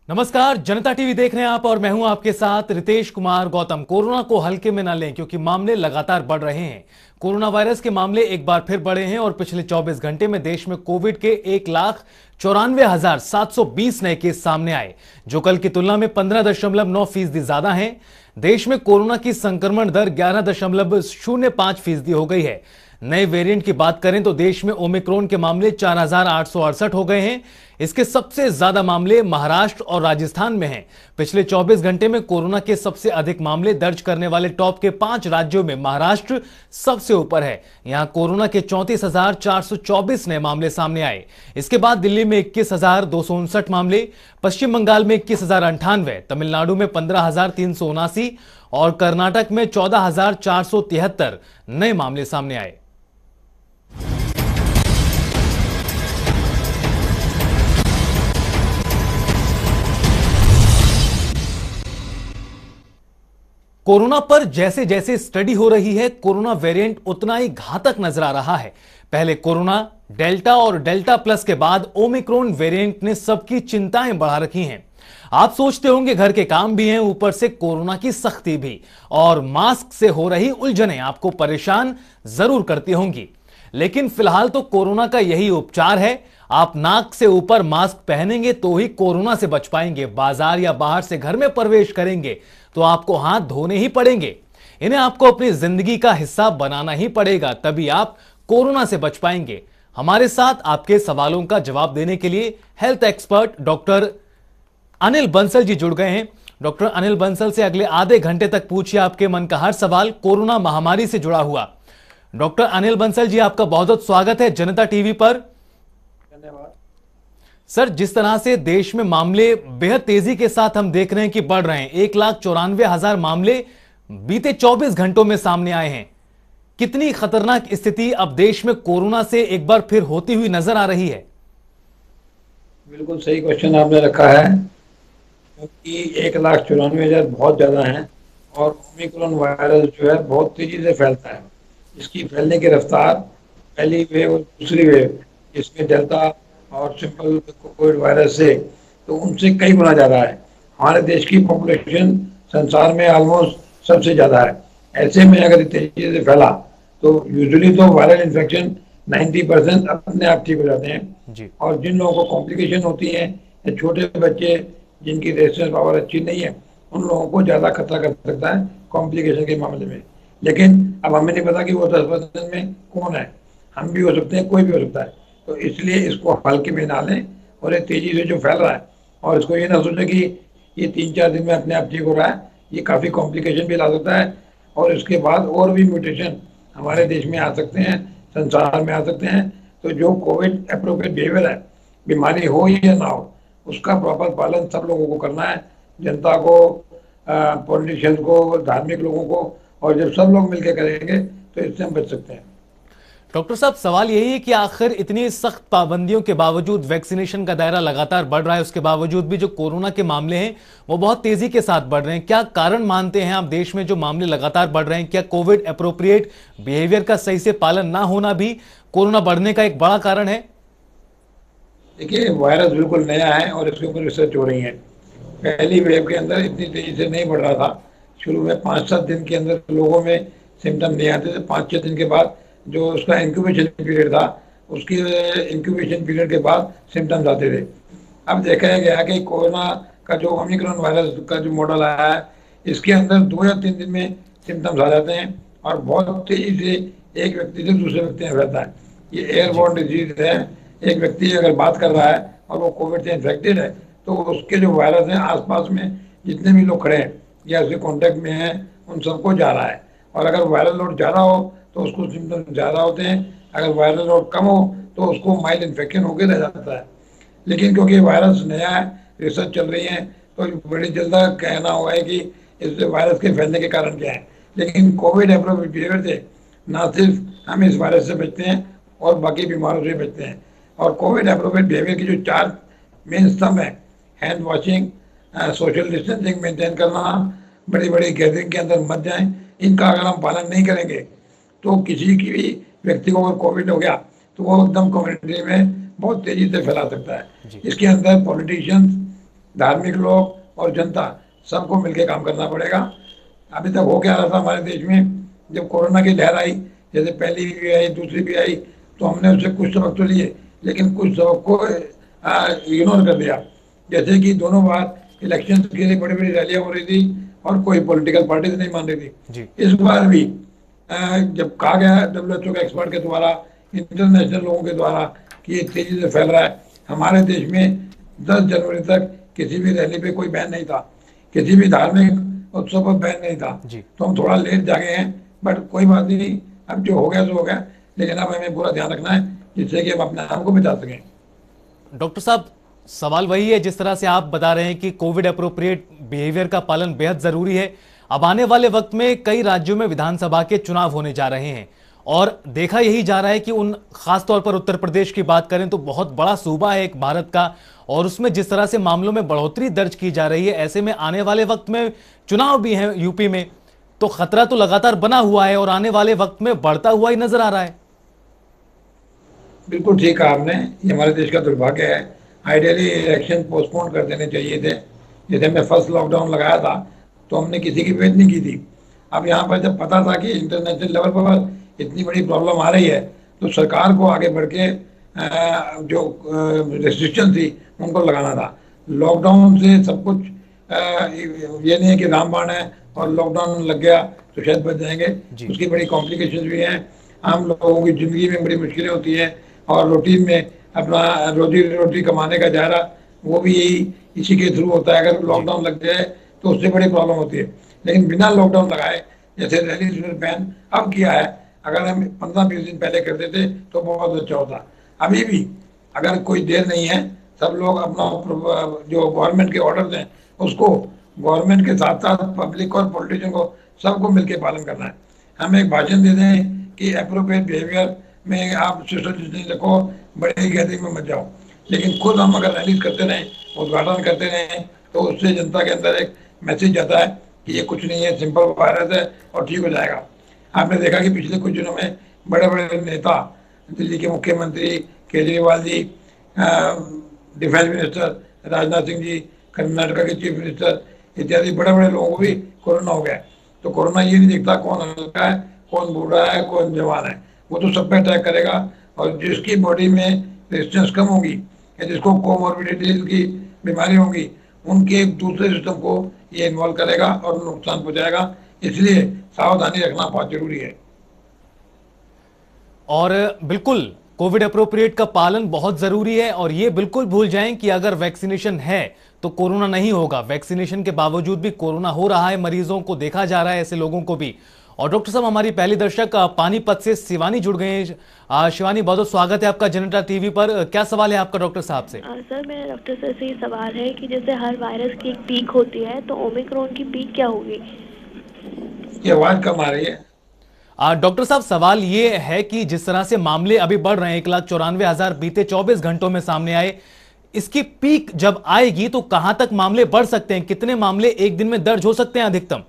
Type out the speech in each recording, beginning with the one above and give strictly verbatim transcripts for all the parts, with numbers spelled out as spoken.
नमस्कार, जनता टीवी देख रहे हैं आप और मैं हूं आपके साथ रितेश कुमार गौतम। कोरोना को हल्के में न लें क्योंकि मामले लगातार बढ़ रहे हैं। कोरोना वायरस के मामले एक बार फिर बढ़े हैं और पिछले चौबीस घंटे में देश में कोविड के एक लाख चौरानवे हजार सात सौ बीस नए केस सामने आए, जो कल की तुलना में पंद्रह दशमलव नौ फीसदी ज्यादा है। देश में कोरोना की संक्रमण दर ग्यारह दशमलव शून्य पांच फीसदी हो गई है। नए वेरिएंट की बात करें तो देश में ओमिक्रॉन के मामले चार हजार आठ सौ अड़सठ हो गए हैं। इसके सबसे ज्यादा मामले महाराष्ट्र और राजस्थान में हैं। पिछले चौबीस घंटे में कोरोना के सबसे अधिक मामले दर्ज करने वाले टॉप के पांच राज्यों में महाराष्ट्र सबसे ऊपर है। यहां कोरोना के चौंतीस हजार चार सौ चौबीस नए मामले सामने आए। इसके बाद दिल्ली में इक्कीस हजार दो सौ उनसठ मामले, पश्चिम बंगाल में इक्कीस हजार अंठानवे, तमिलनाडु में पंद्रह हजार तीन सौ उनासी और कर्नाटक में चौदह हजार चार सौ तिहत्तर नए मामले सामने आए। कोरोना पर जैसे जैसे स्टडी हो रही है, कोरोना वेरिएंट उतना ही घातक नजर आ रहा है। पहले कोरोना, डेल्टा और डेल्टा प्लस के बाद ओमिक्रॉन वेरिएंट ने सबकी चिंताएं बढ़ा रखी हैं। आप सोचते होंगे घर के काम भी हैं, ऊपर से कोरोना की सख्ती भी, और मास्क से हो रही उलझनें आपको परेशान जरूर करती होंगी। लेकिन फिलहाल तो कोरोना का यही उपचार है। आप नाक से ऊपर मास्क पहनेंगे तो ही कोरोना से बच पाएंगे। बाजार या बाहर से घर में प्रवेश करेंगे तो आपको हाथ धोने ही पड़ेंगे। इन्हें आपको अपनी जिंदगी का हिस्सा बनाना ही पड़ेगा, तभी आप कोरोना से बच पाएंगे। हमारे साथ आपके सवालों का जवाब देने के लिए health expert doctor Anil Bansal ji जुड़ गए हैं। डॉक्टर अनिल बंसल से अगले आधे घंटे तक पूछिए आपके मन का हर सवाल कोरोना महामारी से जुड़ा हुआ। डॉक्टर अनिल बंसल जी, आपका बहुत बहुत स्वागत है जनता टीवी पर। धन्यवाद सर, जिस तरह से देश में मामले बेहद तेजी के साथ हम देख रहे हैं कि बढ़ रहे हैं, एक लाख चौरानवे हजार मामले बीते चौबीस घंटों में सामने आए हैं। कितनी खतरनाक स्थिति अब देश में कोरोना से एक बार फिर होती हुई नजर आ रही है? बिल्कुल सही क्वेश्चन आपने रखा है, क्योंकि एक लाख चौरानवे हजार बहुत ज़्यादा है और ओमिक्रॉन वायरस जो है बहुत तेज़ी से फैलता है। इसकी फैलने की रफ्तार पहली वेव और दूसरी वेव, इसमें डेल्टा और सिंपल कोविड वायरस से तो उनसे कई गुना ज़्यादा है। हमारे देश की पॉपुलेशन संसार में ऑलमोस्ट सबसे ज़्यादा है। ऐसे में अगर तेज़ी से फैला तो यूजुअली तो वायरल इन्फेक्शन नब्बे परसेंट अपने आप ठीक हो जाते हैं जी। और जिन लोगों को कॉम्प्लिकेशन होती है या छोटे बच्चे जिनकी रेजिस्टेंस पावर अच्छी नहीं है, उन लोगों को ज़्यादा खतरा कर सकता है कॉम्प्लिकेशन के मामले में। लेकिन अब हमें नहीं पता कि वो दस परसेंट में कौन है, हम भी हो सकते हैं, कोई भी हो सकता है। तो इसलिए इसको हल्के में ना लें और ये तेज़ी से जो फैल रहा है, और इसको ये ना सोचें कि ये तीन चार दिन में अपने आप ठीक हो रहा है। ये काफ़ी कॉम्प्लिकेशन भी ला सकता है और इसके बाद और भी म्यूटेशन हमारे देश में आ सकते हैं, संसार में आ सकते हैं। तो जो कोविड अप्रोप्रिएट बिहेवियर है, बीमारी हो या ना हो, उसका प्रॉपर पालन सब लोगों को करना है, जनता को, पॉलिटिशियंस को, धार्मिक लोगों को। और जब सब लोग मिलकर करेंगे तो इससे हम बच सकते हैं। डॉक्टर साहब, सवाल यही है कि आखिर इतनी सख्त पाबंदियों के बावजूद, वैक्सीनेशन का दायरा लगातार बढ़ रहा है, उसके बावजूद भी जो कोरोना के मामले हैं वो बहुत तेजी के साथ बढ़ रहे हैं। क्या कारण मानते हैं आप देश में जो मामले लगातार बढ़ रहे हैं? क्या कोविड अप्रोप्रिएट बिहेवियर का सही से पालन ना होना भी कोरोना बढ़ने का एक बड़ा कारण है? देखिए, वायरस बिल्कुल नया है और इसके ऊपर रिसर्च हो रही है। पहली वेव के अंदर इतनी तेजी से नहीं बढ़ रहा था। शुरू में पाँच सात दिन के अंदर लोगों में सिम्टम नहीं आते थे। पाँच छः दिन के बाद जो उसका इंक्यूबेशन पीरियड था, उसकी इंक्यूबेशन पीरियड के बाद सिम्टम्स आते थे। अब देखा गया कि कोरोना का जो ओमिक्रॉन वायरस का जो मॉडल आया है, इसके अंदर दो या तीन दिन में सिम्टम्स आ जाते हैं और बहुत तेज़ी से एक व्यक्ति से दूसरे व्यक्ति में फैलता है। ये एयरबॉर्न डिजीज है। एक व्यक्ति अगर बात कर रहा है और वो कोविड से इन्फेक्टेड है, तो उसके जो वायरस हैं आसपास में जितने भी लोग खड़े हैं या उसके कांटेक्ट में हैं, उन सबको जा रहा है। और अगर वायरल लोड ज़्यादा हो तो उसको सिम्टम्स ज़्यादा होते हैं, अगर वायरल लोड कम हो तो उसको माइल्ड इन्फेक्शन होकर रह जाता है। लेकिन क्योंकि वायरस नया है, रिसर्च चल रही है, तो बड़ी जल्द कहना हुआ है कि इस वायरस के फैलने के कारण क्या है। लेकिन कोविड एप्रोप्रिएट बिहेवियर से ना सिर्फ हम इस वायरस से बचते हैं और बाकी बीमारियों से बचते हैं। और कोविड एप्रोप्रिएट बिहेवियर की जो चार मेन स्तंभ है, hand washing, social distancing maintain करना, बड़ी बड़ी गैदरिंग के अंदर मत जाएं, इनका अगर हम पालन नहीं करेंगे तो किसी की भी व्यक्ति को अगर कोविड हो गया तो वो एकदम कम्युनिटी में बहुत तेजी से फैला सकता है। इसके अंदर पॉलिटिशियंस धार्मिक लोग और जनता सबको मिलकर काम करना पड़ेगा। अभी तक हो क्या रहा था हमारे देश में, जब कोरोना की लहर आई, जैसे पहली भी आई दूसरी भी आई, तो हमने उससे कुछ सबक तो लिए, लेकिन कुछ सबक को इग्नोर कर दिया। जैसे कि दोनों बार इलेक्शन के लिए बड़ी बड़ी रैलियां हो रही थी और कोई पॉलिटिकल पार्टी नहीं मान रही जी। थी। इस बार भी अ, जब कहा गया डब्ल्यू एच ओ के एक्सपर्ट के द्वारा, इंटरनेशनल लोगों के द्वारा कि ये तेजी से फैल रहा है, हमारे देश में दस जनवरी तक किसी भी रैली पे कोई बैन नहीं था, किसी भी धार्मिक उत्सव पर बैन नहीं था। जी। तो हम थोड़ा लेट जागे हैं, बट कोई बात नहीं, अब जो हो गया सो हो गया, लेकिन अब हमें पूरा ध्यान रखना है जिससे कि हम अपने आप को बचा सकें। डॉक्टर साहब, सवाल वही है जिस तरह से आप बता रहे हैं कि कोविड अप्रोप्रिएट बिहेवियर का पालन बेहद जरूरी है। अब आने वाले वक्त में कई राज्यों में विधानसभा के चुनाव होने जा रहे हैं और देखा यही जा रहा है कि उन खासतौर पर उत्तर प्रदेश की बात करें तो बहुत बड़ा सूबा है एक भारत का, और उसमें जिस तरह से मामलों में बढ़ोतरी दर्ज की जा रही है, ऐसे में आने वाले वक्त में चुनाव भी है यूपी में, तो खतरा तो लगातार बना हुआ है और आने वाले वक्त में बढ़ता हुआ ही नजर आ रहा है। बिल्कुल ठीक कहा आपने, ये हमारे देश का दुर्भाग्य है। आइडियली इलेक्शन पोस्टपोन कर देने चाहिए थे। जैसे हमने फर्स्ट लॉकडाउन लगाया था तो हमने किसी की वेट नहीं की थी। अब यहाँ पर जब पता था कि इंटरनेशनल लेवल पर इतनी बड़ी प्रॉब्लम आ रही है, तो सरकार को आगे बढ़ के जो रेस्ट्रिक्शन थी उनको लगाना था। लॉकडाउन से सब कुछ ये नहीं है कि रामबाण है और लॉकडाउन लग गया तो शायद बच जाएंगे, उसकी बड़ी कॉम्प्लिकेशंस भी हैं। आम लोगों की ज़िंदगी में बड़ी मुश्किलें होती हैं और रूटीन में अपना रोजी रोटी कमाने का दायरा वो भी यही इसी के थ्रू होता है। अगर लॉकडाउन लग जाए तो उससे बड़ी प्रॉब्लम होती है, लेकिन बिना लॉकडाउन लगाए जैसे रैली बैन अब किया है, अगर हम पंद्रह बीस दिन पहले करते थे तो बहुत अच्छा होता। अभी भी अगर कोई देर नहीं है, सब लोग अपना जो गवर्नमेंट के ऑर्डर हैं उसको गवर्नमेंट के साथ साथ पब्लिक और पॉलिटिशियन को सबको मिलकर पालन करना है। हम एक भाषण दे दें कि अप्रोप्रिएट बिहेवियर में आप सोशल डिस्टेंस रखो, बड़े गैदरिंग में मत जाओ, लेकिन खुद हम अगर रैली करते रहें, उद्घाटन करते रहें, तो उससे जनता के अंदर एक मैसेज जाता है कि ये कुछ नहीं है, सिंपल वायरस है और ठीक हो जाएगा। आपने देखा कि पिछले कुछ दिनों में बड़े बड़े नेता, दिल्ली के मुख्यमंत्री केजरीवाल जी, डिफेंस मिनिस्टर राजनाथ सिंह जी, कर्नाटका के चीफ मिनिस्टर इत्यादि बड़े बड़े लोगों को भी कोरोना हो गया। तो कोरोना ये नहीं देखता कौन हल्का है, कौन बूढ़ा है, कौन जवान है, वो तो सब पे अटैक करेगा। और जिसकी बॉडी में रेजिस्टेंस कम होगी या जिसको कोमोर्बिडिटीज की बीमारी होगी, उनके दूसरे सिस्टम को ये इन्वॉल्व करेगा और नुकसान पहुंचाएगा। इसलिए सावधानी रखना बहुत जरूरी है। और बिल्कुल कोविड अप्रोप्रिएट का पालन बहुत जरूरी है, और ये बिल्कुल भूल जाएं कि अगर वैक्सीनेशन है तो कोरोना नहीं होगा। वैक्सीनेशन के बावजूद भी कोरोना हो रहा है, मरीजों को देखा जा रहा है, ऐसे लोगों को भी। और डॉक्टर साहब, हमारी पहली दर्शक पानीपत से शिवानी जुड़ गए हैं। शिवानी, बहुत बहुत स्वागत है आपका जनता टीवी पर। क्या सवाल है आपका डॉक्टर साहब से? आ, सर, मेरा डॉक्टर सर से ये सवाल है कि जैसे हर वायरस की एक पीक होती है, तो ओमिक्रॉन की पीक क्या होगी? ये आवाज कम आ रही है। डॉक्टर साहब, सवाल ये है कि जिस तरह से मामले अभी बढ़ रहे हैं, एक लाख चौरानवे हजार बीते चौबीस घंटों में सामने आए, इसकी पीक जब आएगी तो कहां तक मामले बढ़ सकते हैं? कितने मामले एक दिन में दर्ज हो सकते हैं अधिकतम?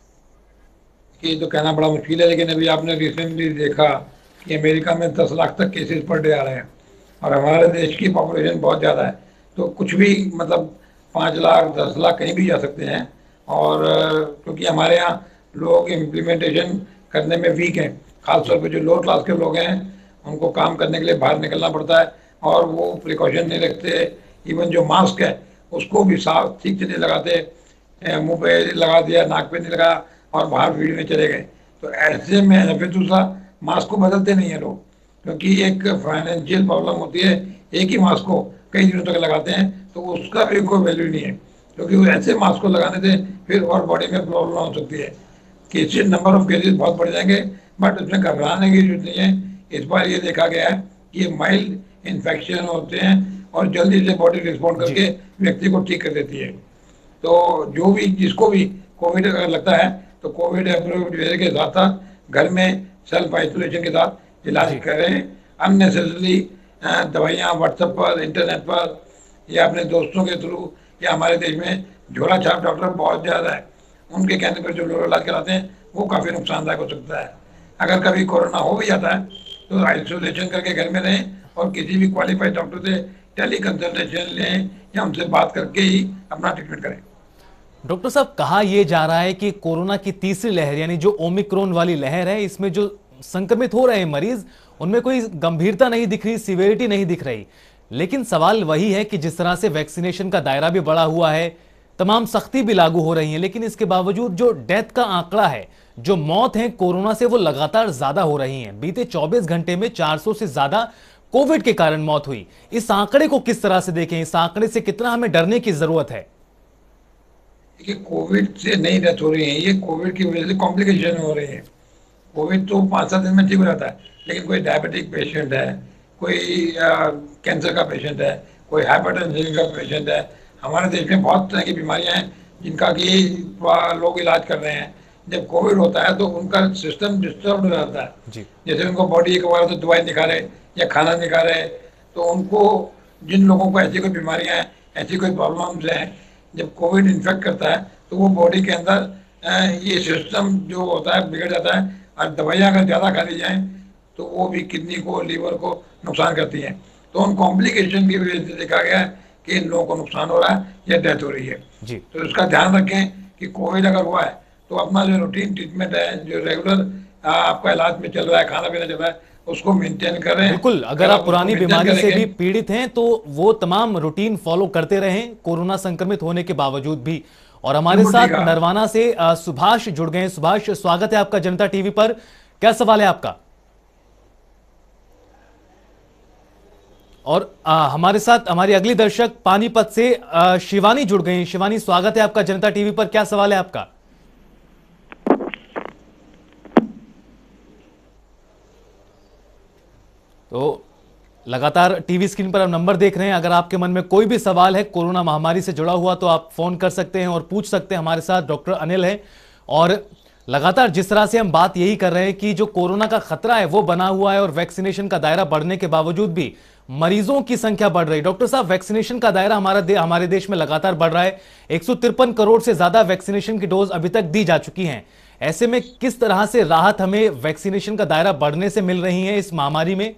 ये तो कहना बड़ा मुश्किल है, लेकिन अभी आपने रिसेंटली देखा कि अमेरिका में दस लाख तक केसेस पर डे आ रहे हैं और हमारे देश की पॉपुलेशन बहुत ज़्यादा है, तो कुछ भी मतलब पाँच लाख दस लाख कहीं भी जा सकते हैं। और क्योंकि हमारे यहाँ लोग इम्प्लीमेंटेशन करने में वीक हैं, खासतौर पर जो लो क्लास के लोग हैं उनको काम करने के लिए बाहर निकलना पड़ता है और वो प्रिकॉशन नहीं रखते। इवन जो मास्क है उसको भी साफ ठीक से नहीं लगाते, मुंह पे लगा दिया, नाक पे नहीं लगा और बाहर भीड़ में चले गए। तो ऐसे में या फिर दूसरा मास्क को बदलते नहीं है लोग, क्योंकि एक फाइनेंशियल प्रॉब्लम होती है। एक ही मास्क को कई दिनों तक लगाते हैं तो उसका भी कोई वैल्यू नहीं है, क्योंकि ऐसे मास्क को लगाने से फिर और बॉडी में प्रॉब्लम हो सकती है। केसेज नंबर ऑफ केसेज बहुत बढ़ जाएंगे, बट उसमें घबराने की जरूरत नहीं है। इस बार ये देखा गया है कि ये माइल्ड इन्फेक्शन होते हैं और जल्दी से बॉडी रिस्पॉन्ड करके व्यक्ति को ठीक कर देती है। तो जो भी जिसको भी कोविड अगर लगता है तो कोविड अप्रोप्रिएट के साथ साथ घर में सेल्फ आइसोलेशन के साथ इलाज करें। अननेसेसरी दवाइयाँ व्हाट्सएप पर, इंटरनेट पर या अपने दोस्तों के थ्रू, या हमारे देश में झोला छाप डॉक्टर बहुत ज़्यादा है, उनके कहने पर जो लोग इलाज कराते हैं वो काफ़ी नुकसानदायक हो सकता है। अगर कभी कोरोना हो भी जाता है तो आइसोलेशन करके घर में रहें और किसी भी क्वालिफाइड डॉक्टर से टेली कंसल्टेशन लें या हमसे बात करके ही अपना ट्रीटमेंट करें। डॉक्टर साहब, कहा यह जा रहा है कि कोरोना की तीसरी लहर यानी जो ओमिक्रॉन वाली लहर है, इसमें जो संक्रमित हो रहे हैं मरीज, उनमें कोई गंभीरता नहीं दिख रही, सीवियरिटी नहीं दिख रही। लेकिन सवाल वही है कि जिस तरह से वैक्सीनेशन का दायरा भी बढ़ा हुआ है, तमाम सख्ती भी लागू हो रही है, लेकिन इसके बावजूद जो डेथ का आंकड़ा है, जो मौत है कोरोना से, वो लगातार ज्यादा हो रही है। बीते चौबीस घंटे में चार सौ से ज्यादा कोविड के कारण मौत हुई। इस आंकड़े को किस तरह से देखें? इस आंकड़े से कितना हमें डरने की जरूरत है? देखिए, कोविड से नहीं डेथ हो रही है, ये कोविड की वजह से कॉम्प्लिकेशन हो रही है। कोविड तो पाँच सात दिन में ठीक हो जाता है, लेकिन कोई डायबिटिक पेशेंट है, कोई कैंसर का पेशेंट है, कोई हाइपरटेंशन का पेशेंट है। हमारे देश में बहुत तरह की बीमारियां हैं जिनका कि लोग इलाज कर रहे हैं। जब कोविड होता है तो उनका सिस्टम डिस्टर्ब हो जाता है जी। जैसे उनको बॉडी एक बार तो दवाई नहीं खा रहे या खाना नहीं खा रहे, तो उनको, जिन लोगों को ऐसी कोई बीमारियां हैं, ऐसी कोई प्रॉब्लम्स हैं, जब कोविड इन्फेक्ट करता है तो वो बॉडी के अंदर ये सिस्टम जो होता है बिगड़ जाता है, और दवाइयाँ अगर ज़्यादा खा ली जाएँ तो वो भी किडनी को, लीवर को नुकसान करती हैं। तो उन कॉम्प्लिकेशन की वजह से देखा गया है कि इन लोगों को नुकसान हो रहा है या डेथ हो रही है जी। तो इसका ध्यान रखें कि कोविड अगर हुआ है तो अपना जो रूटीन ट्रीटमेंट है, जो रेगुलर आपका इलाज में चल रहा है, खाना पीना चल रहा है, उसको मेंटेन करें। बिल्कुल, अगर आप पुरानी बीमारी से भी पीड़ित हैं तो वो तमाम रूटीन फॉलो करते रहें कोरोना संक्रमित होने के बावजूद भी। और हमारे साथ नरवाना से सुभाष जुड़ गए हैं। सुभाष, स्वागत है आपका जनता टीवी पर। क्या सवाल है आपका? और आ, हमारे साथ हमारी अगली दर्शक पानीपत से आ, शिवानी जुड़ गई। शिवानी, स्वागत है आपका जनता टीवी पर। क्या सवाल है आपका? तो लगातार टीवी स्क्रीन पर आप नंबर देख रहे हैं। अगर आपके मन में कोई भी सवाल है कोरोना महामारी से जुड़ा हुआ तो आप फोन कर सकते हैं और पूछ सकते हैं। हमारे साथ डॉक्टर अनिल है। और लगातार जिस तरह से हम बात यही कर रहे हैं कि जो कोरोना का खतरा है वो बना हुआ है और वैक्सीनेशन का दायरा बढ़ने के बावजूद भी मरीजों की संख्या बढ़ रही है। डॉक्टर साहब, वैक्सीनेशन का दायरा हमारा दे, हमारे देश में लगातार बढ़ रहा है। एक सौ तिरपन करोड़ से ज्यादा वैक्सीनेशन की डोज अभी तक दी जा चुकी हैं। ऐसे में किस तरह से राहत हमें वैक्सीनेशन का दायरा बढ़ने से मिल रही है इस महामारी में?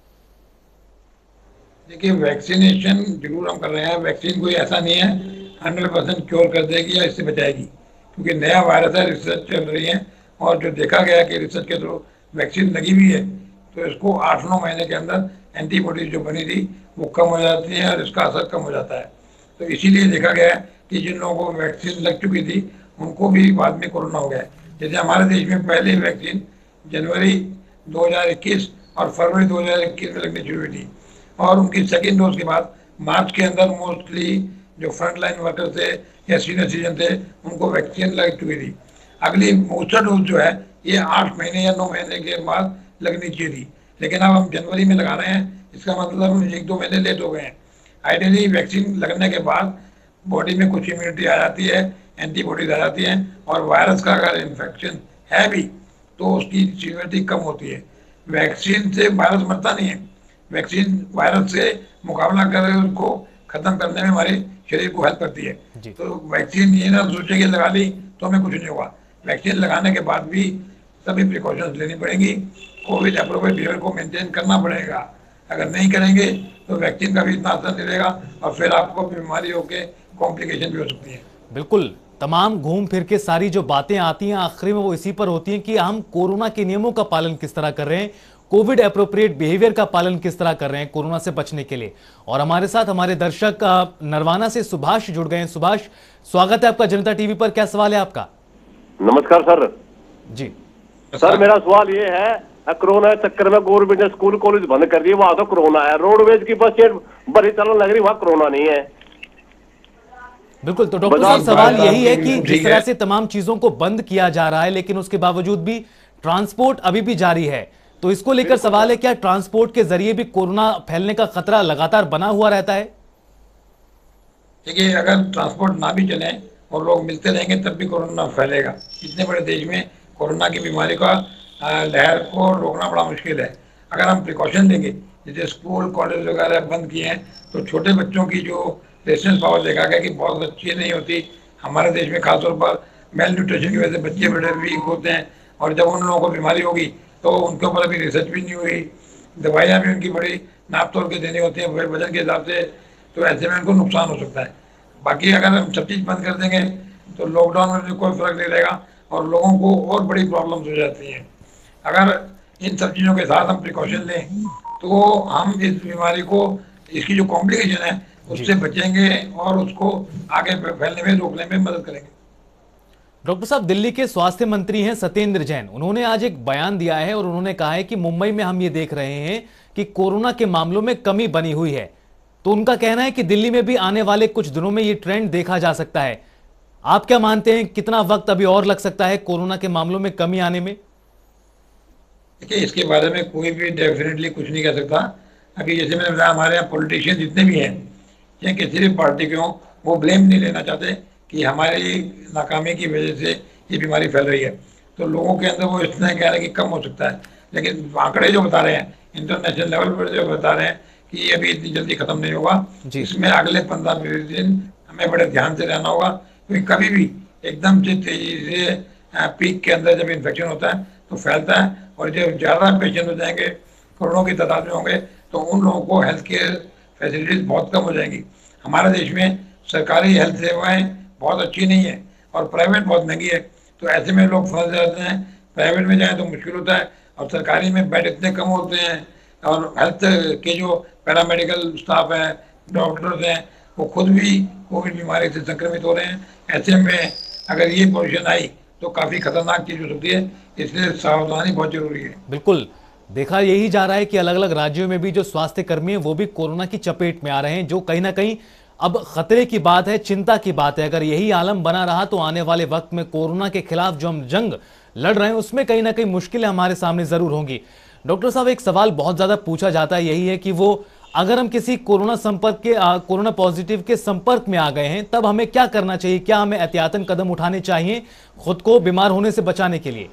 देखिए, वैक्सीनेशन जरूर हम कर रहे हैं। वैक्सीन कोई ऐसा नहीं है हंड्रेड परसेंट क्योर कर देगी या इससे बचाएगी, क्योंकि नया वायरस है, रिसर्च चल रही है और जो देखा गया कि रिसर्च के थ्रू वैक्सीन लगी हुई है तो इसको आठ नौ महीने के अंदर एंटीबॉडीज जो बनी थी वो कम हो जाती है और इसका असर कम हो जाता है। तो इसीलिए देखा गया है कि जिन लोगों को वैक्सीन लग चुकी थी उनको भी बाद में कोरोना हो गया है। जैसे हमारे देश में पहले वैक्सीन जनवरी दो हज़ार इक्कीस और फरवरी दो हज़ार इक्कीस में लगनी शुरू हुई थी और उनकी सेकेंड डोज के बाद मार्च के अंदर मोस्टली जो फ्रंट लाइन वर्कर थे या सीनियर सिटीजन थे उनको वैक्सीन लग चुकी थी। अगली बूस्टर डोज जो है ये आठ महीने या नौ महीने के बाद लगनी चाहिए थी, लेकिन अब हम जनवरी में लगा रहे हैं। इसका मतलब एक दो महीने लेट हो गए हैं। आइडियली वैक्सीन लगने के बाद बॉडी में कुछ इम्यूनिटी आ जाती है, एंटीबॉडीज आ जाती हैं और वायरस का अगर इन्फेक्शन है भी तो उसकी सीवियरिटी कम होती है। वैक्सीन से वायरस मरता नहीं है। वैक्सीन वायरस से मुकाबला कर उसको खत्म करने में हमारे शरीर को हेल्प करती है। तो वैक्सीन ये ना सोचे कि लगा ली तो हमें कुछ नहीं होगा। वैक्सीन लगाने के बाद भी सभी प्रिकॉशंस लेनी पड़ेंगी। कोविड अप्रोप्रिएट बिहेवियर को मेंटेन करना पड़ेगा। अगर नहीं करेंगे तो वैक्सीन का भी इतना असर नहीं रहेगा और फिर आपको बीमारी होकर कॉम्प्लिकेशन भी हो सकती है। बिल्कुल, तमाम घूम फिर के सारी जो बातें आती हैं आखिरी में वो इसी पर होती हैं कि हम कोरोना के नियमों का पालन किस तरह कर रहे हैं, कोविड एप्रोप्रिएट बिहेवियर का पालन किस तरह कर रहे हैं कोरोना से बचने के लिए। और हमारे साथ हमारे दर्शक नरवाना से सुभाष जुड़ गए हैं। सुभाष, स्वागत है आपका जनता टीवी पर। क्या सवाल है आपका? नमस्कार सर। जी सर, मेरा सवाल ये है, कोरोना चक्कर में गवर्नमेंट ने स्कूल कॉलेज बंद कर दिए, वहां तो कोरोना है। रोडवेज की बस बड़ी चलन लग रही, वहां कोरोना नहीं है। बिल्कुल, तो डॉक्टर साहब सवाल यही है कि जिस तरह से तमाम चीजों को बंद किया जा रहा है लेकिन उसके बावजूद भी ट्रांसपोर्ट अभी भी जारी है, तो इसको लेकर सवाल है क्या ट्रांसपोर्ट के जरिए भी कोरोना फैलने का खतरा लगातार बना हुआ रहता है? देखिए, अगर ट्रांसपोर्ट ना भी चले और लोग मिलते रहेंगे तब भी कोरोना फैलेगा। इतने बड़े देश में कोरोना की बीमारी का लहर को रोकना बड़ा मुश्किल है। अगर हम प्रिकॉशन लेंगे, जैसे स्कूल कॉलेज वगैरह बंद किए हैं, तो छोटे बच्चों की जो रेजिस्टेंस पावर देखा गया कि बहुत अच्छी नहीं होती। हमारे देश में खासतौर पर मेल न्यूट्रिशन की वजह से बच्चे बड़े वीक होते हैं और जब उन लोगों को बीमारी होगी तो उनके ऊपर अभी रिसर्च भी नहीं हुई, दवाइयाँ भी उनकी बड़ी नाप तोल के देनी होती है वजन के हिसाब से, तो ऐसे में उनको नुकसान हो सकता है। बाकी अगर हम सब चीज़ बंद कर देंगे तो लॉकडाउन में भी कोई फर्क नहीं रहेगा और लोगों को और बड़ी प्रॉब्लम्स हो जाती हैं। अगर इन सब चीज़ों के साथ हम प्रिकॉशन लें तो हम इस बीमारी को, इसकी जो कॉम्प्लिकेशन है उससे बचेंगे और उसको आगे फैलने में रोकने में मदद करेंगे। डॉक्टर साहब, दिल्ली के स्वास्थ्य मंत्री हैं सत्येंद्र जैन, उन्होंने आज एक बयान दिया है और उन्होंने कहा है कि मुंबई में हम ये देख रहे हैं कि कोरोना के मामलों में कमी बनी हुई है। तो उनका कहना है कि दिल्ली में भी आने वाले कुछ दिनों में ये ट्रेंड देखा जा सकता है। आप क्या मानते हैं, कितना वक्त अभी और लग सकता है कोरोना के मामलों में कमी आने में? देखिए, इसके बारे में कोई भी डेफिनेटली कुछ नहीं कह सकता। अभी जैसे मैंने बताया, हमारे यहाँ पॉलिटिशियन जितने भी हैं या किसी भी पार्टी के हों, वो ब्लेम नहीं लेना चाहते कि हमारी नाकामी की वजह से ये बीमारी फैल रही है। तो लोगों के अंदर वो इतना कह रहे हैं कि कम हो सकता है, लेकिन आंकड़े जो बता रहे हैं इंटरनेशनल लेवल पर, जो बता रहे हैं कि ये अभी इतनी जल्दी खत्म नहीं होगा। इसमें अगले पंद्रह बीस दिन हमें बड़े ध्यान से रहना होगा, क्योंकि कभी भी एकदम से तेजी से पीक के अंदर जब इन्फेक्शन होता है तो फैलता है, और जब ज़्यादा पेशेंट हो जाएंगे, करोड़ों की तादाद में होंगे, तो उन लोगों को हेल्थ केयर फैसिलिटीज़ बहुत कम हो जाएंगी। हमारे देश में सरकारी हेल्थ सेवाएं बहुत अच्छी नहीं है और प्राइवेट बहुत महंगी है, तो ऐसे में लोग फंस जाते हैं। प्राइवेट में जाएँ तो मुश्किल होता है, और सरकारी में बेड इतने कम होते हैं, और हेल्थ के जो पैरामेडिकल स्टाफ हैं, डॉक्टर्स हैं, वो खुद भी कोविड बीमारी से संक्रमित हो रहे हैं। ऐसे में अगर ये पोजीशन आई तो काफ़ी खतरनाक चीज़ हो सकती है, इसलिए सावधानी बहुत जरूरी है। बिल्कुल, देखा यही जा रहा है कि अलग अलग राज्यों में भी जो स्वास्थ्य कर्मी हैं वो भी कोरोना की चपेट में आ रहे हैं, जो कहीं ना कहीं अब खतरे की बात है, चिंता की बात है। अगर यही आलम बना रहा तो आने वाले वक्त में कोरोना के खिलाफ जो हम जंग लड़ रहे हैं उसमें कहीं ना कहीं मुश्किलें हमारे सामने जरूर होंगी। डॉक्टर साहब, एक सवाल बहुत ज्यादा पूछा जाता है, यही है कि वो अगर हम किसी कोरोना संपर्क के कोरोना पॉजिटिव के संपर्क में आ गए हैं तब हमें क्या करना चाहिए? क्या हमें एहतियातन कदम उठाने चाहिए खुद को बीमार होने से बचाने के लिए?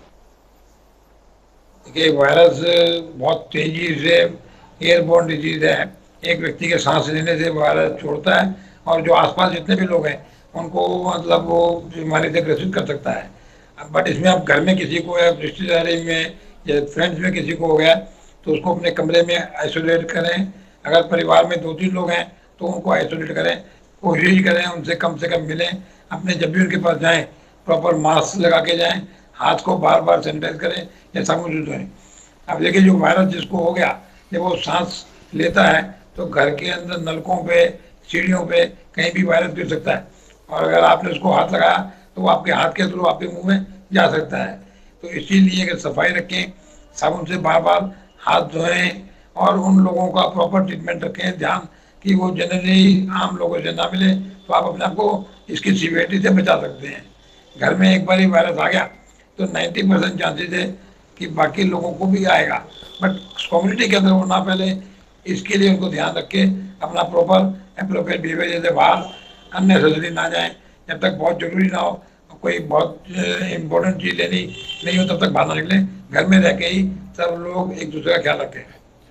देखिए, वायरस बहुत तेजी से एयरबोर्न डिजीज है, एक व्यक्ति के सांस लेने से वायरस छोड़ता है, और जो आसपास जितने भी लोग हैं उनको मतलब वो बीमारी से ग्रसित कर सकता है। बट इसमें आप घर में किसी को या रिश्तेदारी में या फ्रेंड्स में किसी को हो गया तो उसको अपने कमरे में आइसोलेट करें। अगर परिवार में दो तीन लोग हैं तो उनको आइसोलेट करें, कोशिश करें उनसे कम से कम मिलें। अपने जब भी उनके पास जाएं प्रॉपर मास्क लगा के जाएं, हाथ को बार बार सैनिटाइज करें या साबुन से धोएं। अब देखिए, जो वायरस जिसको हो गया, जब वो सांस लेता है तो घर के अंदर नलकों पे, सीढ़ियों पे कहीं भी वायरस गिर सकता है, और अगर आपने उसको हाथ लगाया तो वो आपके हाथ के थ्रू आपके मुंह में जा सकता है। तो इसीलिए कि सफाई रखें, साबुन से बार बार हाथ धोएं, और उन लोगों का प्रॉपर ट्रीटमेंट रखें, ध्यान कि वो जनरली आम लोगों से ना मिले, तो आप अपने आप को इसकी सीवियरिटी से बचा सकते हैं। घर में एक बार ही वायरस आ गया तो नब्बे परसेंट चांसेस है कि बाकी लोगों को भी आएगा, बट कम्युनिटी के अंदर वो ना फैले, इसके लिए उनको ध्यान रख के अपना प्रॉपर एप्रोप्रिएट बिहेवियर, जैसे बाहर अननेसेसरी ना जाएं, जब तक बहुत जरूरी ना हो, कोई बहुत इम्पोर्टेंट चीज़ लेनी नहीं हो तब तक बाहर ना निकलें। घर में रह के ही सब लोग एक दूसरे का ख्याल रखें,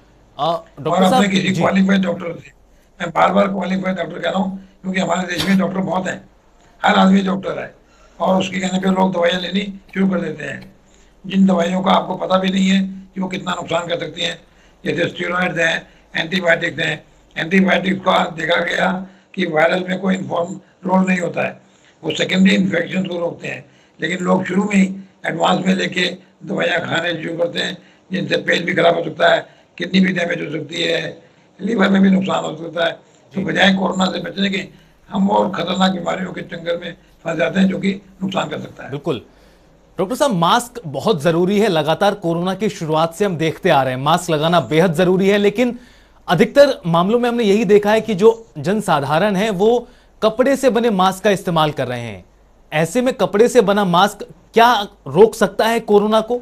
और अपने किसी क्वालिफाइड डॉक्टर से, मैं बार बार क्वालिफाइड डॉक्टर कह रहा हूँ क्योंकि हमारे देश में डॉक्टर बहुत हैं, हर आदमी डॉक्टर है, और उसके कहने पे लोग दवाइयाँ लेनी शुरू कर देते हैं, जिन दवाइयों का आपको पता भी नहीं है कि वो कितना नुकसान कर सकती हैं। जैसे स्टेरॉइड्स हैं, एंटीबायोटिक्स हैं। एंटीबायोटिक्स का देखा गया कि वायरल में कोई इन्फॉर्म रोल नहीं होता है, वो सेकेंडरी इन्फेक्शन को रोकते हैं, लेकिन लोग शुरू में ही एडवांस में लेके दवाइयाँ खाने शुरू करते हैं, जिनसे पेट भी खराब हो सकता है, किडनी भी डैमेज हो सकती है, लीवर में भी नुकसान हो सकता है। तो बजाय कोरोना से बचने के हम और खतरनाक बीमारियों के चंगर में फंस जाते हैं, जो कि नुकसान कर सकता है। बिल्कुल डॉक्टर साहब, मास्क बहुत जरूरी है, लगातार कोरोना की शुरुआत से हम देखते आ रहे हैं मास्क लगाना बेहद जरूरी है, लेकिन अधिकतर मामलों में हमने यही देखा है कि जो जनसाधारण है वो कपड़े से बने मास्क का इस्तेमाल कर रहे हैं। ऐसे में कपड़े से बना मास्क क्या रोक सकता है कोरोना को?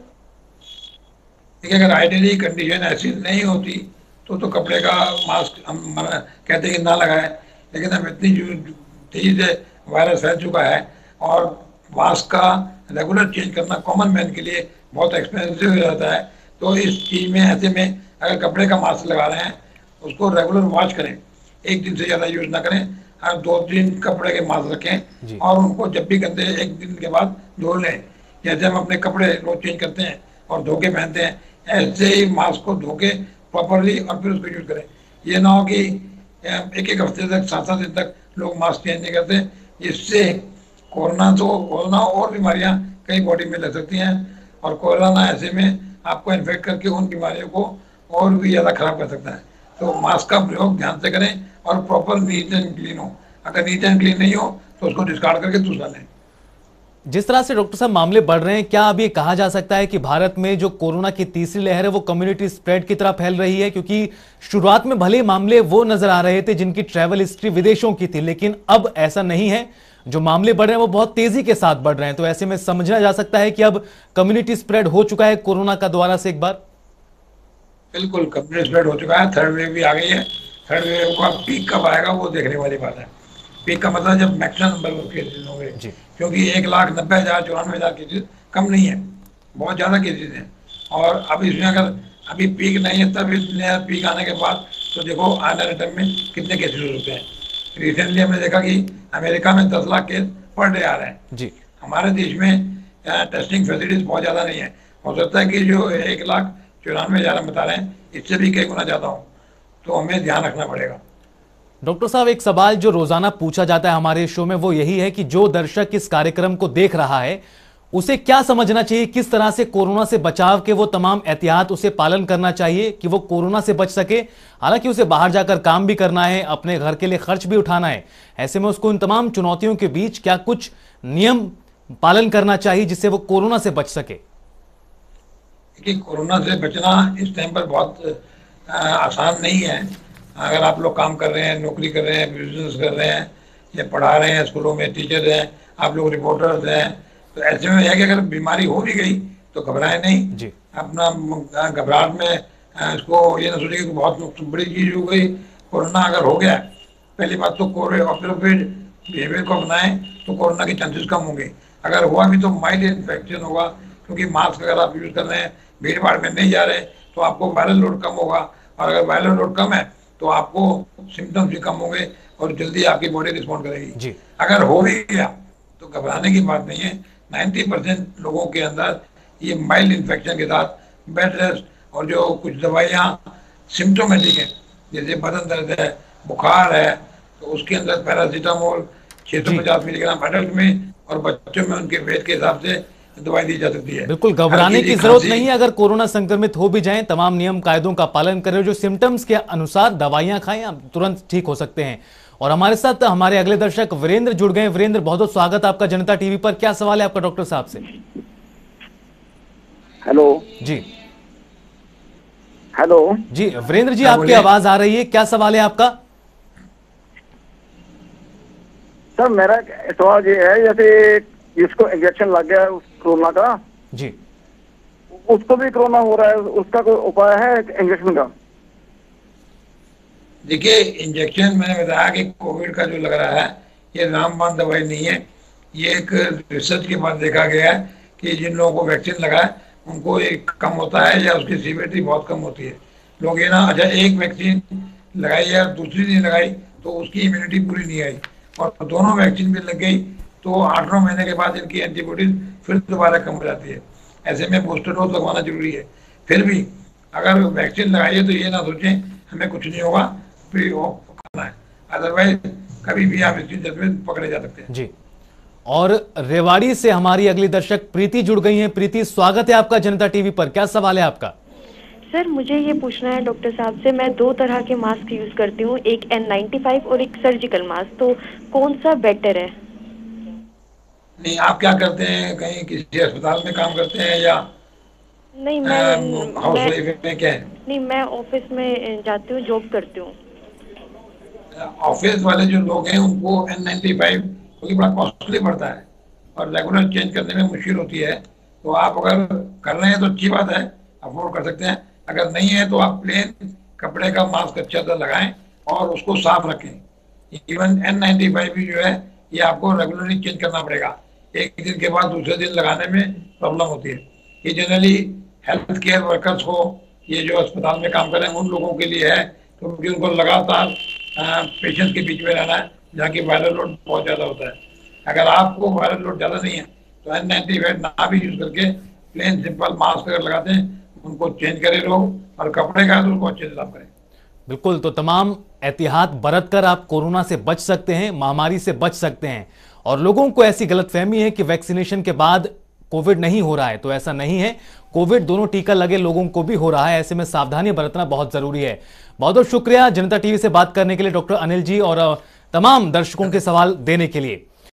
देखिए, अगर आइडियली कंडीशन ऐसी नहीं होती तो तो कपड़े का मास्क हम कहते हैं कि ना लगाएं, लेकिन अब इतनी तेजी से वायरस फैल चुका है और मास्क का रेगुलर चेंज करना कॉमन मैन के लिए बहुत एक्सपेंसिव हो जाता है। तो इस चीज़ में, ऐसे में अगर कपड़े का मास्क लगा रहे हैं उसको रेगुलर वॉश करें, एक दिन से ज़्यादा यूज़ ना करें, हर दो दिन कपड़े के मास्क रखें और उनको जब भी गंदे एक दिन के बाद धो लें। जैसे हम अपने कपड़े रोज चेंज करते हैं और धो के पहनते हैं, ऐसे ही मास्क को धो के प्रॉपरली और फिर उसको यूज करें। ये ना हो कि एक एक हफ्ते तक, सात सात दिन तक लोग मास्क चेंज नहीं करते, जिससे कोरोना तो कोरोना और बीमारियां कई बॉडी में लग सकती हैं, और कोरोना ऐसे में आपको इन्फेक्ट करके उन बीमारियों को और भी ज़्यादा खराब कर सकता है। तो मास्क का प्रयोग ध्यान से करें और प्रॉपर नीट एंड क्लीन हो। अगर नीट एंड क्लीन नहीं हो तो उसको डिस्कार्ड करके दूसरा लें। जिस तरह से डॉक्टर साहब मामले बढ़ रहे हैं, क्या अब ये कहा जा सकता है कि भारत में जो कोरोना की तीसरी लहर है वो कम्युनिटी स्प्रेड की तरह फैल रही है? क्योंकि शुरुआत में भले मामले वो नजर आ रहे थे जिनकी ट्रैवल हिस्ट्री विदेशों की थी, लेकिन अब ऐसा नहीं है। जो मामले बढ़ रहे हैं वो बहुत तेजी के साथ बढ़ रहे हैं। तो ऐसे में समझना जा सकता है कि अब कम्युनिटी स्प्रेड हो चुका है कोरोना का दोबारा से एक बार। बिल्कुल कम्युनिटी स्प्रेड हो चुका है, थर्ड वेव भी आ गई है। थर्ड वेव का पीक कब आएगा वो देखने वाली बात है। पीक का मतलब जब मैक्सिमम नंबर ऑफ केसेज होंगे, क्योंकि एक लाख नब्बे हजार चौरानवे हजार केसेज कम नहीं है, बहुत ज़्यादा केसेज हैं। और अब इसमें अगर अभी पीक नहीं है, तब नया पीक आने के बाद तो देखो आने वाले टाइम में कितने केसेज होते हैं। रिसेंटली हमने देखा कि अमेरिका में दस लाख केस पर डे आ रहे हैं जी। हमारे देश में टेस्टिंग फैसिलिटीज बहुत ज़्यादा नहीं है। हो सकता है कि जो एक लाख चौरानवे हजार हम बता रहे हैं, इससे भी कई गुना ज़्यादा हो, तो हमें ध्यान रखना पड़ेगा। डॉक्टर साहब, एक सवाल जो रोजाना पूछा जाता है हमारे शो में वो यही है कि जो दर्शक इस कार्यक्रम को देख रहा है उसे क्या समझना चाहिए, किस तरह से कोरोना से बचाव के वो तमाम एहतियात उसे पालन करना चाहिए कि वो कोरोना से बच सके। हालांकि उसे बाहर जाकर काम भी करना है, अपने घर के लिए खर्च भी उठाना है, ऐसे में उसको इन तमाम चुनौतियों के बीच क्या कुछ नियम पालन करना चाहिए जिससे वो कोरोना से बच सके? देखिए, कोरोना से बचना इस टाइम पर बहुत आसान नहीं है। अगर आप लोग काम कर रहे हैं, नौकरी कर रहे हैं, बिजनेस कर रहे हैं या पढ़ा रहे हैं, स्कूलों में टीचर हैं, आप लोग रिपोर्टर्स हैं, तो ऐसे में है कि अगर बीमारी हो भी गई तो घबराए नहीं जी। अपना घबराहट में इसको ये ना सोचिए कि बहुत बड़ी चीज़ हो गई। कोरोना अगर हो गया, पहली बात तो कोविड बिहेवियर को अपनाएं तो कोरोना के चांसेस कम होंगे। अगर हुआ भी तो माइल्ड इन्फेक्शन होगा, क्योंकि मास्क अगर आप यूज़ कर रहे हैं, भीड़ भाड़ में नहीं जा रहे, तो आपको वायरल लोड कम होगा। और अगर वायरल लोड कम है तो आपको सिम्टम्स भी कम होंगे और जल्दी आपकी बॉडी रिस्पॉन्ड करेगी जी। अगर हो भी गया तो घबराने की बात नहीं है। नब्बे परसेंट लोगों के अंदर ये माइल्ड इन्फेक्शन के साथ बेड रेस्ट और जो कुछ दवाइयाँ सिम्टोमेटिक है, जैसे बदन दर्द है, बुखार है, तो उसके अंदर पैरासीटामोल छः सौ पचास मिलीग्राम एडल्ट में और बच्चों में उनके वेट के हिसाब से दवाई दी जा सकती है। बिल्कुल घबराने की जरूरत नहीं है। अगर कोरोना संक्रमित हो भी जाएं, तमाम नियम कायदों का पालन करें, जो सिम्टम्स के अनुसार दवाइयां खाएं, आप तुरंत ठीक हो सकते हैं। और हमारे साथ हमारे अगले दर्शक वीरेंद्र जुड़ गए। वीरेंद्र, बहुत बहुत स्वागत आपका जनता टीवी पर। क्या सवाल है आपका डॉक्टर साहब से? हेलो जी। हेलो जी वीरेंद्र जी, आपकी आवाज आ रही है, क्या सवाल है आपका? सर, मेरा सवाल ये है, जैसे जिसको इंजेक्शन लग गया कोरोना का जी, उसको भी कोरोना हो रहा है, उसका कोई उपाय है इंजेक्शन का? देखिए, इंजेक्शन मैंने बताया कि कोविड का जो लग रहा है ये रामबाण दवाई नहीं है। ये एक रिसर्च के बाद देखा गया है कि जिन लोगों को वैक्सीन लगा है उनको एक कम होता है या उसकी सीवियरिटी बहुत कम होती है। लोग ये ना, अच्छा एक वैक्सीन लगाई या दूसरी नहीं लगाई तो उसकी इम्यूनिटी पूरी नहीं आई, और दोनों वैक्सीन भी लग गई तो आठ नौ महीने के बाद इनकी एंटीबॉडीज फिर दोबारा कम हो जाती है। ऐसे में बूस्टर डोज लगवाना जरूरी है। फिर भी अगर वैक्सीन लगाई है तो ये ना सोचें हमें कुछ नहीं होगा, फिर करना है, अदरवाइज कभी भी आप इसकी जद में पकड़े जा सकते हैं जी। और रेवाड़ी से हमारी अगली दर्शक प्रीति जुड़ गई हैं। प्रीति, स्वागत है आपका जनता टीवी पर। क्या सवाल है आपका? सर, मुझे ये पूछना है डॉक्टर साहब से, मैं दो तरह के मास्क यूज करती हूँ, एक एन नाइन्टी फाइव और एक सर्जिकल मास्क, तो कौन सा बेटर है? नहीं, आप क्या करते हैं, कहीं किसी अस्पताल में काम करते हैं या नहीं? मैं हाउस वाइफ में क्या है? नहीं, मैं ऑफिस में जाती हूँ, जॉब करती हूँ। ऑफिस वाले जो लोग हैं उनको एन नाइन्टी फाइव क्योंकि बड़ा कॉस्टली पड़ता है और रेगुलर चेंज करने में मुश्किल होती है, तो आप अगर कर रहे हैं तो अच्छी बात है, अफोर्ड कर सकते हैं। अगर नहीं है तो आप प्लेन कपड़े का मास्क अच्छा सा लगाएं और उसको साफ रखें। इवन एन नाइन्टी फाइव भी जो है ये आपको रेगुलरली चेंज करना पड़ेगा, एक दिन के बाद दूसरे दिन लगाने में प्रॉब्लम होती है। ये जनरली हेल्थ केयर वर्कर्स को, ये जो अस्पताल में काम कर रहे हैं उन लोगों के लिए है, क्योंकि उनको लगातार पेशेंट्स के बीच में रहना है जहाँ की वायरल लोड बहुत ज़्यादा होता है। अगर आपको वायरल लोड ज़्यादा नहीं है तो एन नाइन्टी फाइव ना भी यूज़ करके प्लेन सिंपल मास्क अगर लगाते हैं उनको चेंज करें लोग, और कपड़े का तो उनको अच्छे से साफ करें। बिल्कुल, तो तमाम एहतियात बरत कर आप कोरोना से बच सकते हैं, महामारी से बच सकते हैं। और लोगों को ऐसी गलतफहमी है कि वैक्सीनेशन के बाद कोविड नहीं हो रहा है, तो ऐसा नहीं है। कोविड दोनों टीका लगे लोगों को भी हो रहा है, ऐसे में सावधानी बरतना बहुत जरूरी है। बहुत बहुत शुक्रिया जनता टीवी से बात करने के लिए डॉक्टर अनिल जी, और तमाम दर्शकों के सवाल देने के लिए।